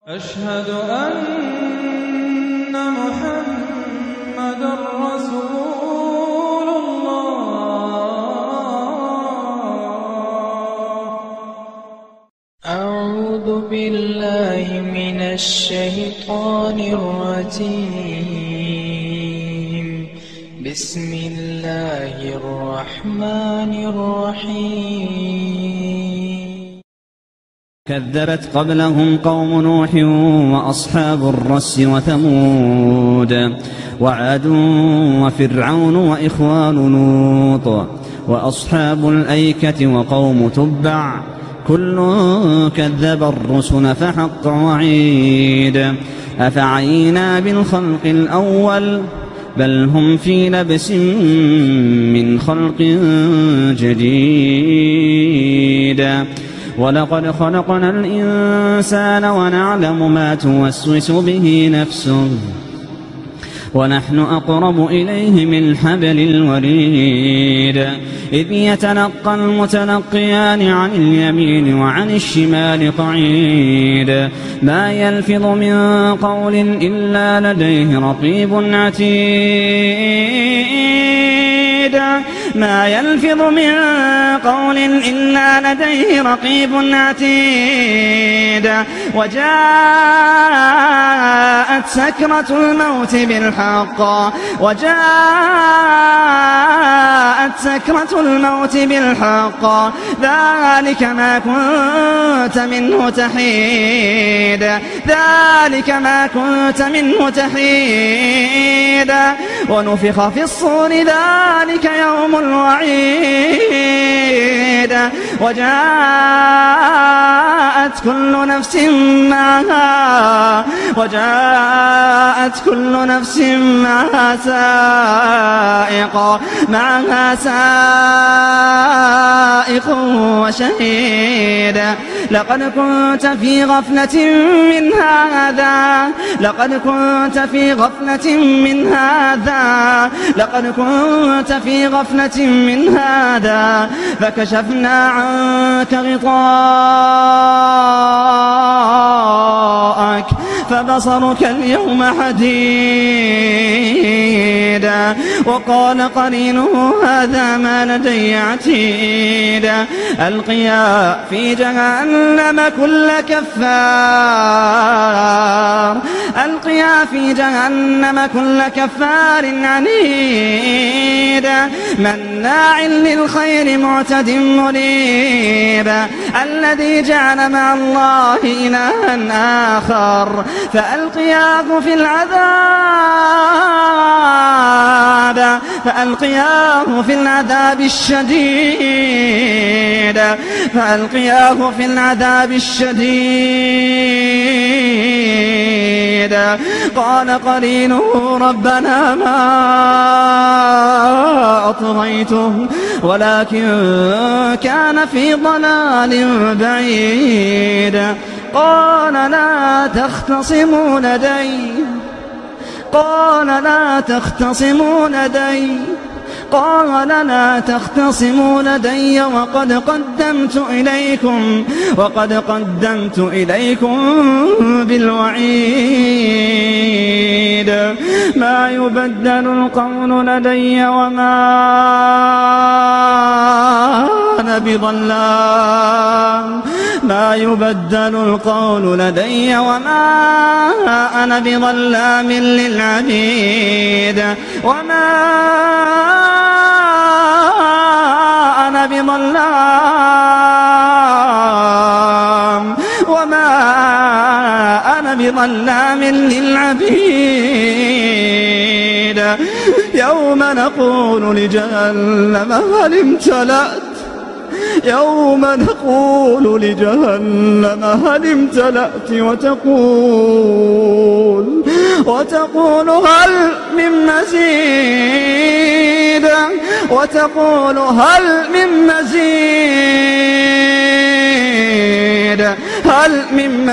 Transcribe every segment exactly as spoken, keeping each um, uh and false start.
أشهد أن محمدًا رسول الله. أعوذ بالله من الشيطان الرجيم. بسم الله الرحمن الرحيم. كذبت قبلهم قوم نوح وأصحاب الرس وثمود وعاد وفرعون وإخوان لوط وأصحاب الأيكة وقوم تبع كل كذب الرسل فحق وعيد. أفعينا بالخلق الأول بل هم في لبس من خلق جديد. ولقد خلقنا الإنسان ونعلم ما توسوس به نفسه ونحن أقرب إليه من حبل الوريد. إذ يتلقى المتلقيان عن اليمين وعن الشمال قعيد. ما يلفظ من قول إلا لديه رقيب عتيد. ما يلفظ من قول إلا لديه رقيب عتيد. وجاءت سكرة الموت بالحق وجاءت سكرة الموت بالحق ذلك ما كنت منه تحيد. ذلك ما كنت منه تحيد. ونفخ في الصور ذلك يوم الوعيد. وجاءت كل نفس معها وجاءت كل نفس معها سائق معها سائق وشهيد. لقد كنت في غفلة من هذا لقد كنت في غفلة من هذا لقد كنت في غفلة من هذا فكشفنا عنك غطاءك فبصرك اليوم حديد. وقال قرينه هذا ما لدي عتيد. ألقيا في جهنم كل كفار ألقيا في جهنم كل كفار عنيد. مناع للخير معتد مريب. الذي جعل مع الله إلها آخر فألقياه في العذاب فألقياه في العذاب الشديد فألقياه في العذاب الشديد. قال قرينه ربنا ما أطغيته ولكن كان في ضلال بعيد. قال لا تختصموا لدي قال لا تختصموا لدي قال لا تختصموا لدي وقد قدمت إليكم وقد قدمت إليكم بالوعيد. ما يبدل القول لدي وما أنا بظلام ما يبدل القول لدي وما أنا بظلام للعبيد. وما أنا بظلام وما أنا بظلام للعبيد. يوم نقول لجهنم هل امتلأت يوم نقول لجهنم هل امتلأت وتقول وتقول هل من مزيد وتقول هل من مزيد هل من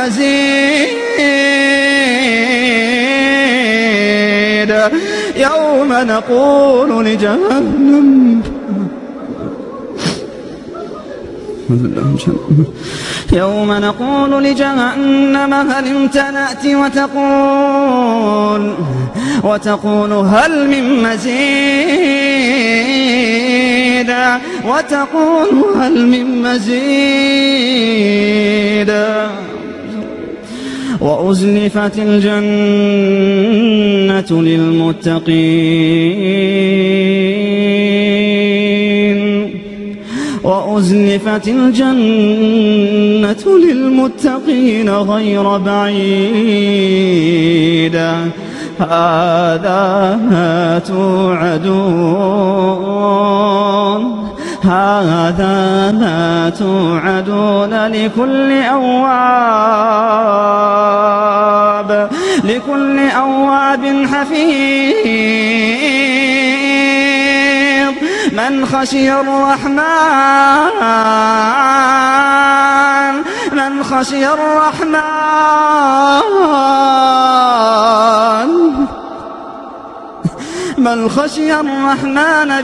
مزيد. يوم نقول لجهنم يوم نقول لجهنم هل امتلأت وتقول وتقول هل من مزيد وتقول هل من مزيد وأزلفت الجنة للمتقين وأزلفت الجنة للمتقين غير بعيد هذا ما توعدون هذا ما توعدون لكل أواب لكل أواب حفيظ من خشي الرحمن من خشي الرحمن من خشي الرحمن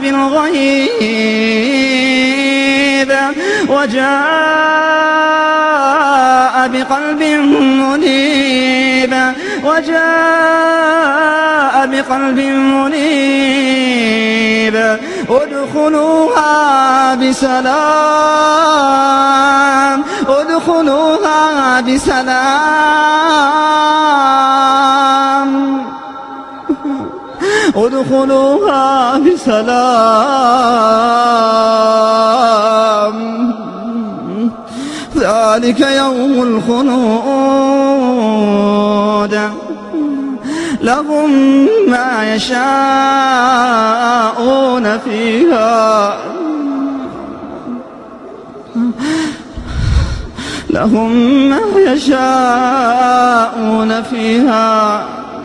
بالغيب وجاء بقلب منيب وجاء بقلب منيب ادخلوها بسلام ادخلوها بسلام ادخلوها بسلام ذلك يوم الخلود لهم ما يشاءون فيها لهم ما يشاءون فيها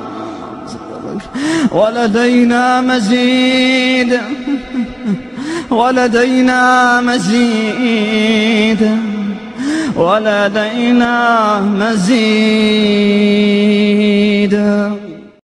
ولدينا مزيد ولدينا مزيد ولدينا مزيد